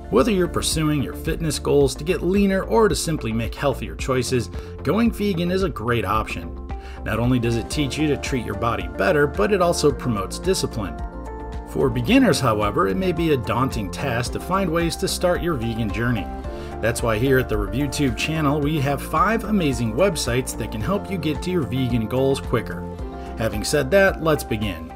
Whether you're pursuing your fitness goals to get leaner or to simply make healthier choices, going vegan is a great option. Not only does it teach you to treat your body better, but it also promotes discipline. For beginners, however, it may be a daunting task to find ways to start your vegan journey. That's why here at the ReviewTube channel, we have 5 amazing websites that can help you get to your vegan goals quicker. Having said that, let's begin.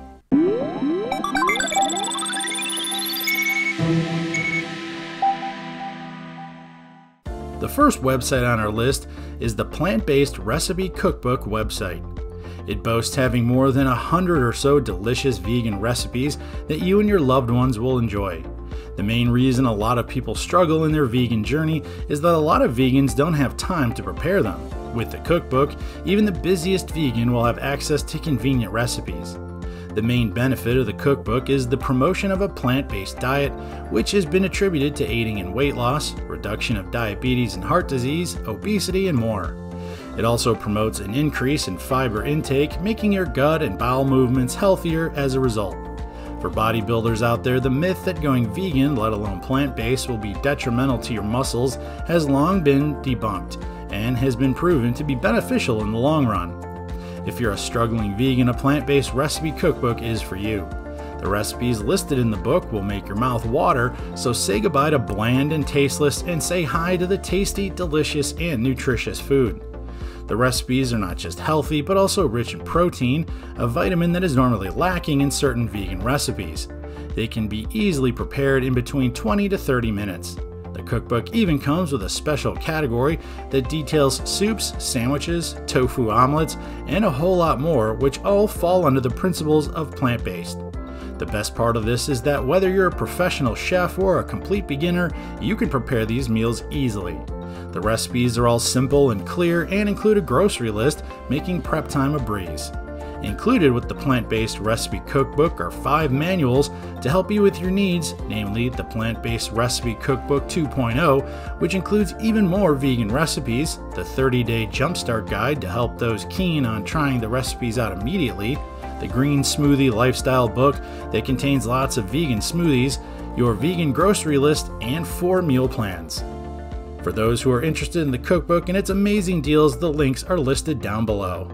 The first website on our list is the Plant-Based Recipe Cookbook website. It boasts having more than 100 or so delicious vegan recipes that you and your loved ones will enjoy. The main reason a lot of people struggle in their vegan journey is that a lot of vegans don't have time to prepare them. With the cookbook, even the busiest vegan will have access to convenient recipes. The main benefit of the cookbook is the promotion of a plant-based diet, which has been attributed to aiding in weight loss, reduction of diabetes and heart disease, obesity, and more. It also promotes an increase in fiber intake, making your gut and bowel movements healthier as a result. For bodybuilders out there, the myth that going vegan, let alone plant-based, will be detrimental to your muscles has long been debunked and has been proven to be beneficial in the long run. If you're a struggling vegan, a plant-based recipe cookbook is for you. The recipes listed in the book will make your mouth water, so say goodbye to bland and tasteless and say hi to the tasty, delicious, and nutritious food. The recipes are not just healthy, but also rich in protein, a vitamin that is normally lacking in certain vegan recipes. They can be easily prepared in between 20 to 30 minutes. The cookbook even comes with a special category that details soups, sandwiches, tofu omelets, and a whole lot more, which all fall under the principles of plant-based. The best part of this is that whether you're a professional chef or a complete beginner, you can prepare these meals easily. The recipes are all simple and clear and include a grocery list, making prep time a breeze. Included with the Plant-Based Recipe Cookbook are 5 manuals to help you with your needs, namely the Plant-Based Recipe Cookbook 2.0, which includes even more vegan recipes, the 30-Day Jumpstart Guide to help those keen on trying the recipes out immediately, the Green Smoothie Lifestyle Book that contains lots of vegan smoothies, your vegan grocery list, and 4 meal plans. For those who are interested in the cookbook and its amazing deals, the links are listed down below.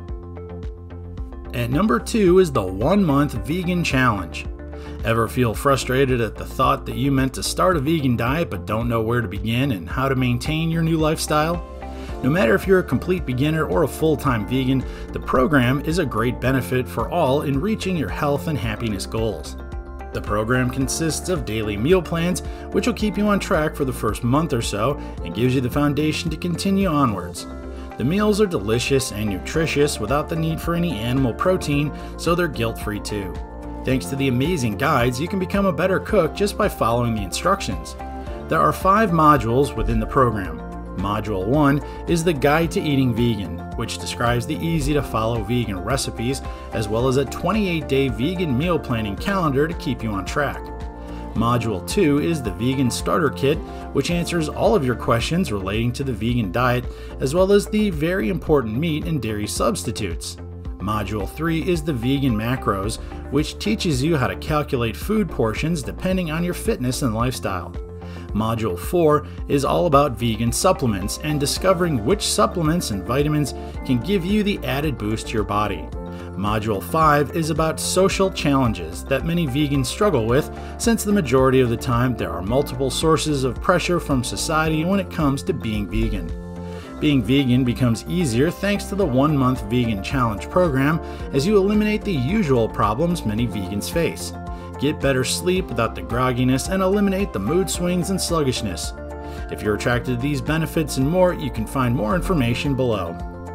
At number 2 is the 1-Month Vegan Challenge. Ever feel frustrated at the thought that you meant to start a vegan diet but don't know where to begin and how to maintain your new lifestyle? No matter if you're a complete beginner or a full-time vegan, the program is a great benefit for all in reaching your health and happiness goals. The program consists of daily meal plans, which will keep you on track for the first month or so and gives you the foundation to continue onwards. The meals are delicious and nutritious without the need for any animal protein, so they're guilt-free too. Thanks to the amazing guides, you can become a better cook just by following the instructions. There are 5 modules within the program. Module 1 is the Guide to Eating Vegan, which describes the easy-to-follow vegan recipes, as well as a 28-day vegan meal planning calendar to keep you on track. Module 2 is the Vegan Starter Kit, which answers all of your questions relating to the vegan diet, as well as the very important meat and dairy substitutes. Module 3 is the Vegan Macros, which teaches you how to calculate food portions depending on your fitness and lifestyle. Module 4 is all about vegan supplements and discovering which supplements and vitamins can give you the added boost to your body. Module 5 is about social challenges that many vegans struggle with, since the majority of the time there are multiple sources of pressure from society when it comes to being vegan. Being vegan becomes easier thanks to the 1-Month Vegan Challenge program, as you eliminate the usual problems many vegans face. Get better sleep without the grogginess and eliminate the mood swings and sluggishness. If you're attracted to these benefits and more, you can find more information below.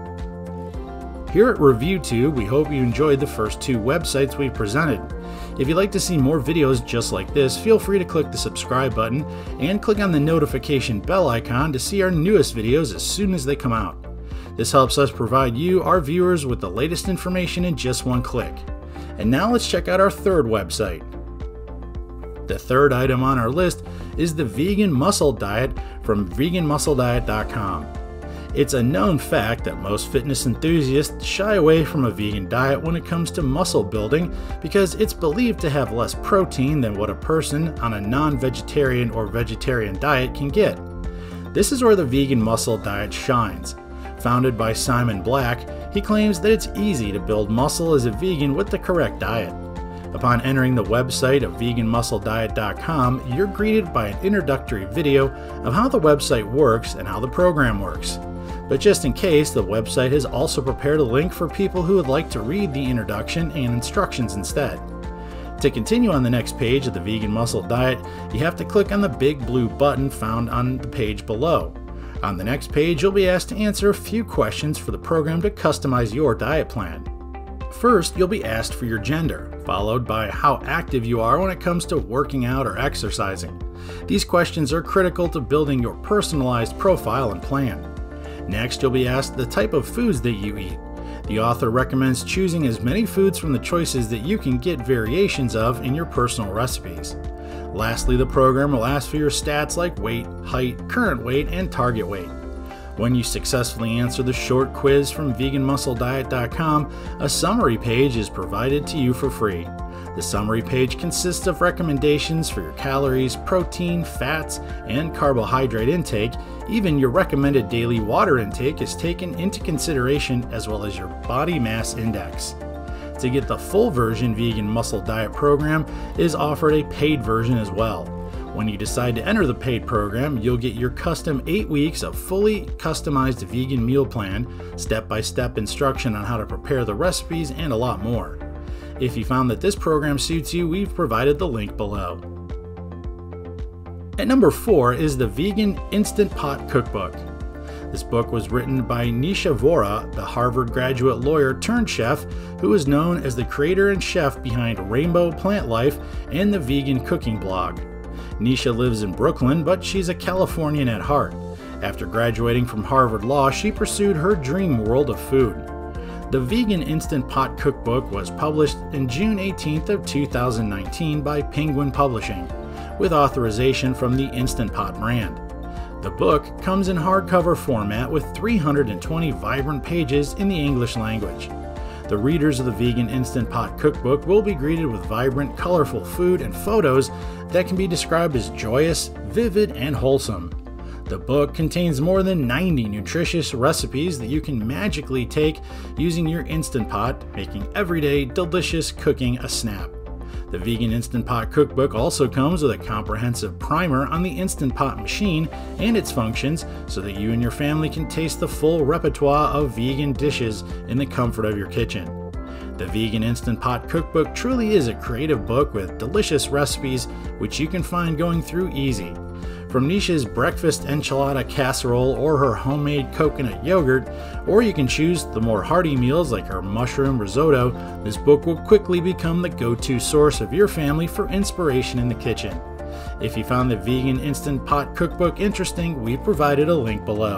Here at ReviewTube, we hope you enjoyed the first 2 websites we presented. If you'd like to see more videos just like this, feel free to click the subscribe button and click on the notification bell icon to see our newest videos as soon as they come out. This helps us provide you, our viewers, with the latest information in just one click. And now let's check out our 3rd website. The 3rd item on our list is the Vegan Muscle Diet from veganmusclediet.com. It's a known fact that most fitness enthusiasts shy away from a vegan diet when it comes to muscle building because it's believed to have less protein than what a person on a non-vegetarian or vegetarian diet can get. This is where the vegan muscle diet shines. Founded by Simon Black, he claims that it's easy to build muscle as a vegan with the correct diet. Upon entering the website of veganmusclediet.com, you're greeted by an introductory video of how the website works and how the program works. But just in case, the website has also prepared a link for people who would like to read the introduction and instructions instead. To continue on the next page of the Vegan Muscle Diet, you have to click on the big blue button found on the page below. On the next page, you'll be asked to answer a few questions for the program to customize your diet plan. First, you'll be asked for your gender, followed by how active you are when it comes to working out or exercising. These questions are critical to building your personalized profile and plan. Next, you'll be asked the type of foods that you eat. The author recommends choosing as many foods from the choices that you can get variations of in your personal recipes. Lastly, the program will ask for your stats like weight, height, current weight, and target weight. When you successfully answer the short quiz from veganmusclediet.com, a summary page is provided to you for free. The summary page consists of recommendations for your calories, protein, fats, and carbohydrate intake. Even your recommended daily water intake is taken into consideration, as well as your body mass index. To get the full version Vegan Muscle Diet program is offered a paid version as well. When you decide to enter the paid program, you'll get your custom 8 weeks of fully customized vegan meal plan, step-by-step instruction on how to prepare the recipes, and a lot more. If you found that this program suits you, we've provided the link below. At number 4 is the Vegan Instant Pot Cookbook. This book was written by Nisha Vora, the Harvard graduate lawyer turned chef who is known as the creator and chef behind Rainbow Plant Life and the Vegan Cooking blog. Nisha lives in Brooklyn, but she's a Californian at heart. After graduating from Harvard Law, she pursued her dream world of food. The Vegan Instant Pot Cookbook was published in June 18th of 2019 by Penguin Publishing, with authorization from the Instant Pot brand. The book comes in hardcover format with 320 vibrant pages in the English language. The readers of the Vegan Instant Pot Cookbook will be greeted with vibrant, colorful food and photos that can be described as joyous, vivid, and wholesome. The book contains more than 90 nutritious recipes that you can magically take using your Instant Pot, making everyday delicious cooking a snap. The Vegan Instant Pot Cookbook also comes with a comprehensive primer on the Instant Pot machine and its functions so that you and your family can taste the full repertoire of vegan dishes in the comfort of your kitchen. The Vegan Instant Pot Cookbook truly is a creative book with delicious recipes which you can find going through easy. From Nisha's breakfast enchilada casserole or her homemade coconut yogurt, or you can choose the more hearty meals like her mushroom risotto, this book will quickly become the go-to source of your family for inspiration in the kitchen. If you found the Vegan Instant Pot Cookbook interesting, we've provided a link below.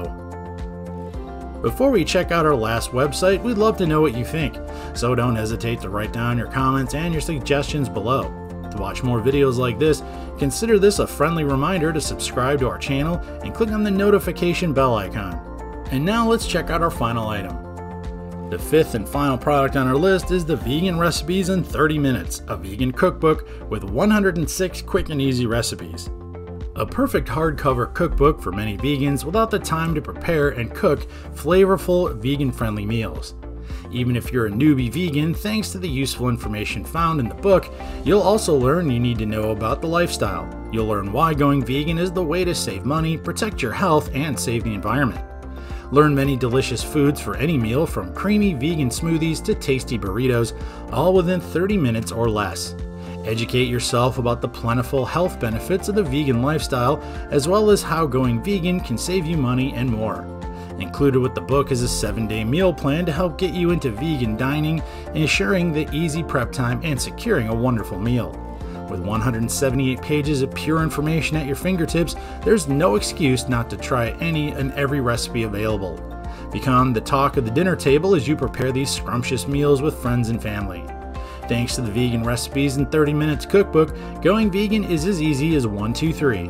Before we check out our last website, we'd love to know what you think, so don't hesitate to write down your comments and your suggestions below. To watch more videos like this, consider this a friendly reminder to subscribe to our channel and click on the notification bell icon. And now let's check out our final item. The fifth and final product on our list is the Vegan Recipes in 30 Minutes, a vegan cookbook with 106 quick and easy recipes. A perfect hardcover cookbook for many vegans without the time to prepare and cook flavorful, vegan-friendly meals. Even if you're a newbie vegan, thanks to the useful information found in the book, you'll also learn you need to know about the lifestyle. You'll learn why going vegan is the way to save money, protect your health, and save the environment. Learn many delicious foods for any meal, from creamy vegan smoothies to tasty burritos, all within 30 minutes or less. Educate yourself about the plentiful health benefits of the vegan lifestyle, as well as how going vegan can save you money and more. Included with the book is a 7-day meal plan to help get you into vegan dining, ensuring the easy prep time and securing a wonderful meal. With 178 pages of pure information at your fingertips, there's no excuse not to try any and every recipe available. Become the talk of the dinner table as you prepare these scrumptious meals with friends and family. Thanks to the Vegan Recipes in 30 Minutes cookbook, going vegan is as easy as 1, 2, 3.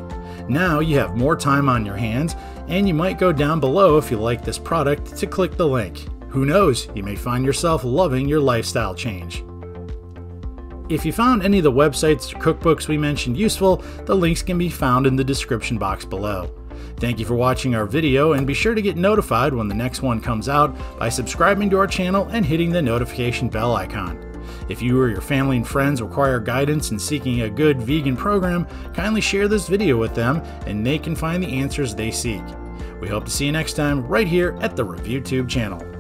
Now you have more time on your hands, and you might go down below if you like this product to click the link. Who knows, you may find yourself loving your lifestyle change. If you found any of the websites or cookbooks we mentioned useful, the links can be found in the description box below. Thank you for watching our video, and be sure to get notified when the next one comes out by subscribing to our channel and hitting the notification bell icon. If you or your family and friends require guidance in seeking a good vegan program, kindly share this video with them and they can find the answers they seek. We hope to see you next time right here at the ReviewTube channel.